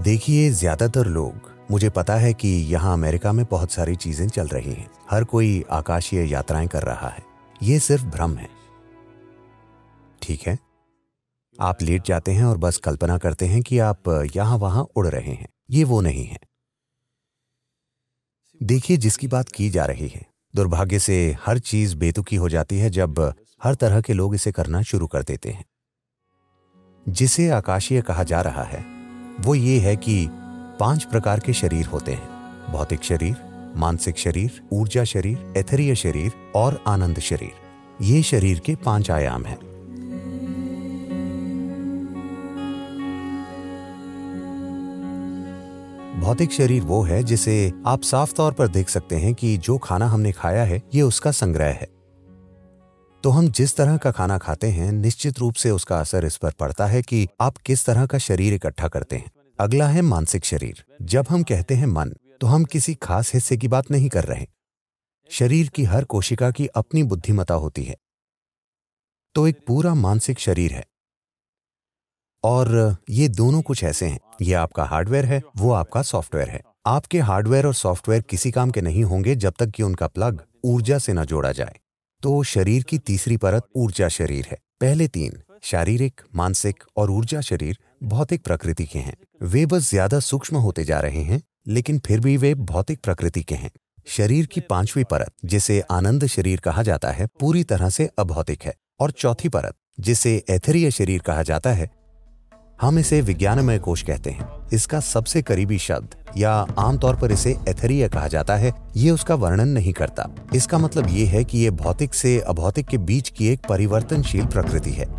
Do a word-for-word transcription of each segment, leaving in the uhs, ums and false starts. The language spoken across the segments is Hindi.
देखिए, ज्यादातर लोग, मुझे पता है कि यहाँ अमेरिका में बहुत सारी चीजें चल रही हैं, हर कोई आकाशीय यात्राएं कर रहा है। ये सिर्फ भ्रम है, ठीक है? आप लेट जाते हैं और बस कल्पना करते हैं कि आप यहां वहां उड़ रहे हैं। ये वो नहीं है। देखिए, जिसकी बात की जा रही है, दुर्भाग्य से हर चीज बेतुकी हो जाती है जब हर तरह के लोग इसे करना शुरू कर देते हैं। जिसे आकाशीय कहा जा रहा है वो ये है कि पांच प्रकार के शरीर होते हैं: भौतिक शरीर, मानसिक शरीर, ऊर्जा शरीर, एथेरिय शरीर और आनंद शरीर। ये शरीर के पांच आयाम हैं। भौतिक शरीर वो है जिसे आप साफ तौर पर देख सकते हैं कि जो खाना हमने खाया है ये उसका संग्रह है। तो हम जिस तरह का खाना खाते हैं, निश्चित रूप से उसका असर इस पर पड़ता है कि आप किस तरह का शरीर इकट्ठा करते हैं। अगला है मानसिक शरीर। जब हम कहते हैं मन, तो हम किसी खास हिस्से की बात नहीं कर रहे। शरीर की हर कोशिका की अपनी बुद्धिमत्ता होती है, तो एक पूरा मानसिक शरीर है। और ये दोनों कुछ ऐसे हैं, ये आपका हार्डवेयर है, वो आपका सॉफ्टवेयर है। आपके हार्डवेयर और सॉफ्टवेयर किसी काम के नहीं होंगे जब तक कि उनका प्लग ऊर्जा से न जोड़ा जाए। तो शरीर की तीसरी परत ऊर्जा शरीर है। पहले तीन, शारीरिक, मानसिक और ऊर्जा शरीर, भौतिक प्रकृति के हैं। वे बस ज्यादा सूक्ष्म होते जा रहे हैं, लेकिन फिर भी वे भौतिक प्रकृति के हैं। शरीर की पांचवी परत, जिसे आनंद शरीर कहा जाता है, पूरी तरह से अभौतिक है। और चौथी परत, जिसे एथेरिय शरीर कहा जाता है, हम इसे विज्ञानमय कोश कहते हैं। इसका सबसे करीबी शब्द, या आमतौर पर इसे एथेरिय कहा जाता है, ये उसका वर्णन नहीं करता। इसका मतलब ये है कि ये भौतिक से अभौतिक के बीच की एक परिवर्तनशील प्रकृति है।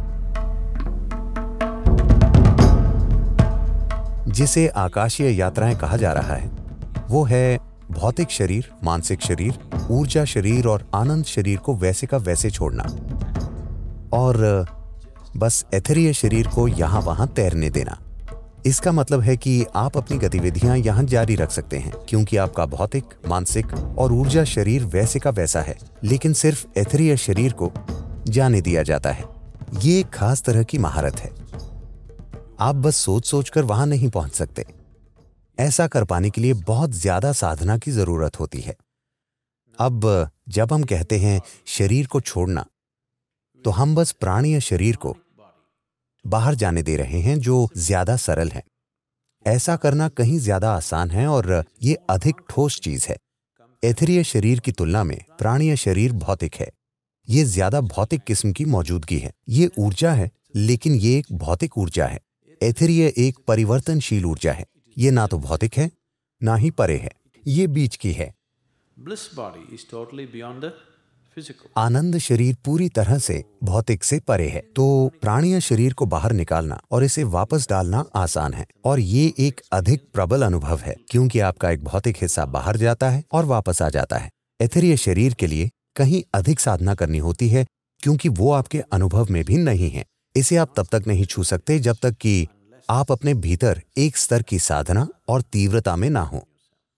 जिसे आकाशीय यात्राएं कहा जा रहा है वो है भौतिक शरीर, मानसिक शरीर, ऊर्जा शरीर और आनंद शरीर को वैसे का वैसे छोड़ना और बस एथेरिय शरीर को यहां वहां तैरने देना। इसका मतलब है कि आप अपनी गतिविधियां यहां जारी रख सकते हैं, क्योंकि आपका भौतिक, मानसिक और ऊर्जा शरीर वैसे का वैसा है, लेकिन सिर्फ एथेरिय शरीर को जाने दिया जाता है। ये एक खास तरह की महारत है। आप बस सोच सोचकर वहां नहीं पहुंच सकते। ऐसा कर पाने के लिए बहुत ज्यादा साधना की जरूरत होती है। अब जब हम कहते हैं शरीर को छोड़ना, तो हम बस प्राणीय शरीर को बाहर जाने दे रहे हैं, जो ज्यादा सरल है। ऐसा करना कहीं ज्यादा आसान है और ये अधिक ठोस चीज है। एथेरिय शरीर की तुलना में प्राणीय शरीर भौतिक है। ये ज्यादा भौतिक किस्म की मौजूदगी है। ये ऊर्जा है, लेकिन ये एक भौतिक ऊर्जा है। एथेरिय एक परिवर्तनशील ऊर्जा है। ये ना तो भौतिक है, ना ही परे है, ये बीच की है। Bliss body is totally beyond the physical. आनंद शरीर पूरी तरह से भौतिक से परे है। तो प्राणीय शरीर को बाहर निकालना और इसे वापस डालना आसान है, और ये एक अधिक प्रबल अनुभव है, क्योंकि आपका एक भौतिक हिस्सा बाहर जाता है और वापस आ जाता है। एथेरिय शरीर के लिए कहीं अधिक साधना करनी होती है, क्योंकि वो आपके अनुभव में भी नहीं है। इसे आप तब तक नहीं छू सकते जब तक कि आप अपने भीतर एक स्तर की साधना और तीव्रता में ना हो।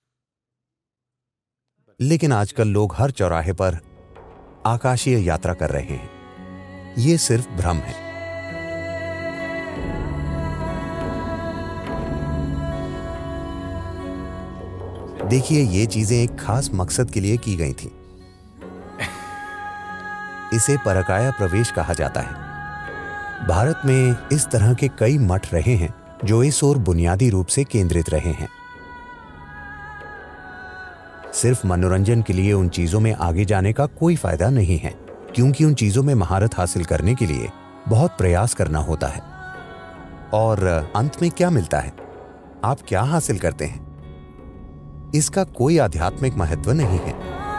लेकिन आजकल लोग हर चौराहे पर आकाशीय यात्रा कर रहे हैं। ये सिर्फ भ्रम है। देखिए, ये चीजें एक खास मकसद के लिए की गई थीं। इसे परकाया प्रवेश कहा जाता है। भारत में इस तरह के कई मठ रहे हैं जो इस ओर बुनियादी रूप से केंद्रित रहे हैं। सिर्फ मनोरंजन के लिए उन चीजों में आगे जाने का कोई फायदा नहीं है, क्योंकि उन चीजों में महारत हासिल करने के लिए बहुत प्रयास करना होता है। और अंत में क्या मिलता है? आप क्या हासिल करते हैं? इसका कोई आध्यात्मिक महत्व नहीं है।